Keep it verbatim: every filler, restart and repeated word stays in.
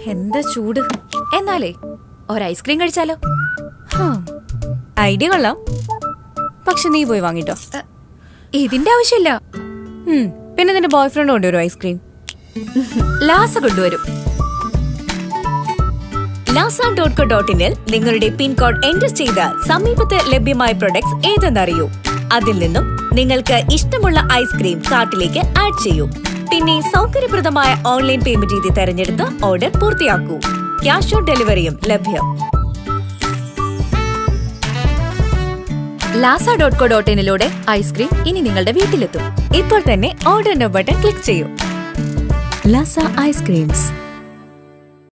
എന്താ ചൂട്. എന്നാലേ ഒരു ഐസ്ക്രീം കഴിച്ചാലോ? ഐഡിയ കൊള്ളാം. പക്ഷെ നീ പോയി വാങ്ങിട്ടോ. ഇതിന്റെ ആവശ്യമില്ല. പിന്നെ നിന്റെ ബോയ് ഫ്രണ്ട് കൊണ്ടുവരും ഐസ്ക്രീം. ലാസ കൊണ്ടുവരും. ലാസ ഡോട്ട് കോ ഡോട്ട് ഇനിൽ നിങ്ങളുടെ പിൻകോഡ് എൻ്റർ ചെയ്ത് സമീപത്ത് ലഭ്യമായ പ്രൊഡക്ട്സ് ഏതെന്നറിയൂ. അതിൽ നിന്നും നിങ്ങൾക്ക് ഇഷ്ടമുള്ള ഐസ്ക്രീം കാർട്ടിലേക്ക് ആഡ് ചെയ്യൂ. പിന്നെ സൗകര്യപ്രദമായ ഓൺലൈൻ പേയ്മെന്റ് രീതി തെരഞ്ഞെടുത്ത് ഓർഡർ പൂർത്തിയാക്കൂ. ക്യാഷ് ഓൺ ഡെലിവറിയും ലഭ്യം. ലാസ ഡോട്ട് കോ ഡോട്ട് ഇനിലൂടെ ഐസ്ക്രീം ഇനി നിങ്ങളുടെ വീട്ടിലെത്തും. ഇപ്പോൾ തന്നെ ഓർഡർ നൗ ബട്ടൺ ക്ലിക്ക് ചെയ്യൂ. Lazza Ice Creams.